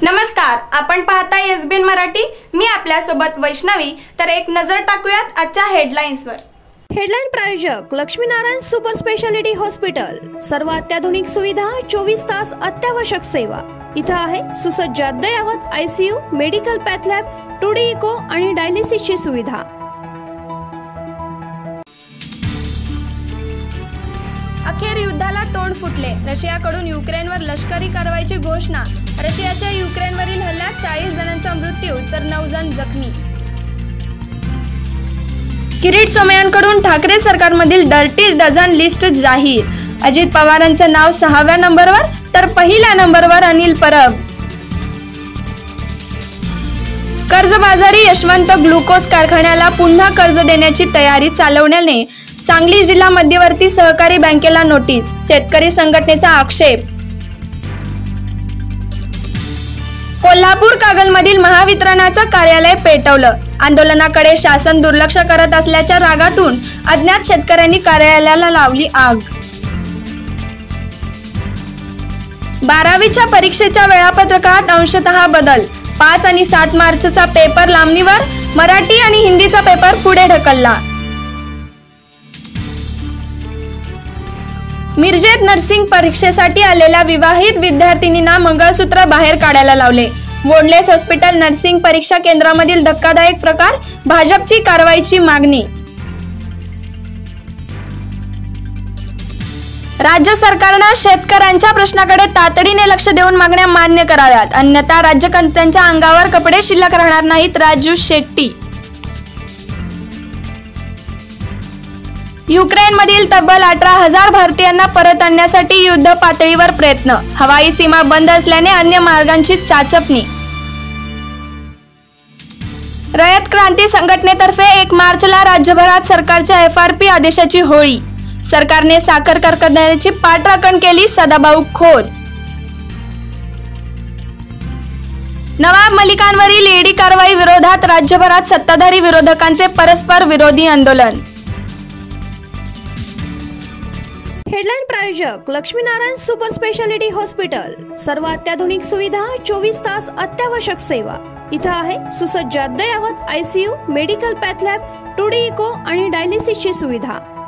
नमस्कार, आपण पाहताय एसबीएन मराठी। मी आपल्यासोबत वैष्णवी। तर एक नजर टाकूयात आजच्या हेडलाईन्सवर। हेडलाईन प्रायोजक लक्ष्मीनारायण सुपर स्पेशालिटी हॉस्पिटल। सर्व अत्याधुनिक सुविधा, 24 तास अत्यावश्यक सेवा। इथं आहे सुसज्ज अद्ययावत ICU, medical path lab, 2D echo आणि डायलिसिसची सुविधा। अखेर युद्धाला तोंड फुटले। रशियाकडून युक्रेनवर लष्करी कारवाईची घोषणा। रशियाच्या युक्रेनवरील हल्ल्यात 40 जणांचा मृत्यू तर 9 जण जखमी। किरीट सोमय्यांकडून ठाकरे सरकारमधील डर्टी डझन लिस्ट जाहीर। अजित पवारांचं नाव 6व्या नंबरवर तर पहिल्या नंबरवर अनिल परब। कर्जबाजारी यशवंत ग्लुकोज कारखान्याला पुन्हा कर्ज देण्याची तयारी चालवण्याने सांगली जिल्हा मध्यवर्ती सहकारी बँकेला नोटीस। शेतकरी संघटनेचा आक्षेप। कोल्हापूर कागलमधील महावितरणाचं कार्यालय पेटवलं। आंदोलनाकडे शासन दुर्लक्ष करत असल्याच्या रागातून अज्ञात शेतकऱ्यांनी कार्यालयाला लावली आग। 12वीच्या परीक्षेच्या वेळापत्रकात अंशतः बदल। 5 आणि 7 मार्चचा पेपर लांबणीवर, मराठी आणि हिंदीचा पेपर पुढे ढकलला। मिरजेत नर्सिंग परीक्षेसाठी आलेल्या विवाहित विद्यार्थिनींना मंगळसूत्र बाहेर काढायला लावले। वोडलेस हॉस्पिटल नर्सिंग परीक्षा केंद्रामधील धक्कादायक प्रकार, भाजपची कारवाईची मागणी। राज्य सरकारने शेतकऱ्यांच्या प्रश्नाकडे तातडीने लक्ष देऊन मागण्या मान्य कराव्यात, अन्यथा राज्यकर्त्यांच्या अंगावर कपडे शिल्लक राहणार नाहीत। राजू शेट्टी। युक्रेनमधील तब्बल 18,000 भारतीयांना परत आणण्यासाठी युद्ध पातळीवर प्रयत्न। हवाई सीमा बंद असल्याने अन्य मार्गांची चाचपणी। रयत क्रांती संघटनेतर्फे 1 मार्चला राज्यभरात सरकारच्या FRP आदेशाची होळी। सरकारने साखर कारखान्याची पाठराखण केली। सदाभाऊ खोत। नवाब मलिकांवरील ईडी कारवाई विरोधात राज्यभरात सत्ताधारी विरोधकांचे परस्पर विरोधी आंदोलन। हेडलाईन प्रायोजक लक्ष्मीनारायण सुपर स्पेशालिटी हॉस्पिटल। सर्व अत्याधुनिक सुविधा, 24 तास अत्यावश्यक सेवा। इथं आहे सुसज्ज अद्ययावत ICU, medical path lab, 2D echo आणि डायलिसिसची सुविधा।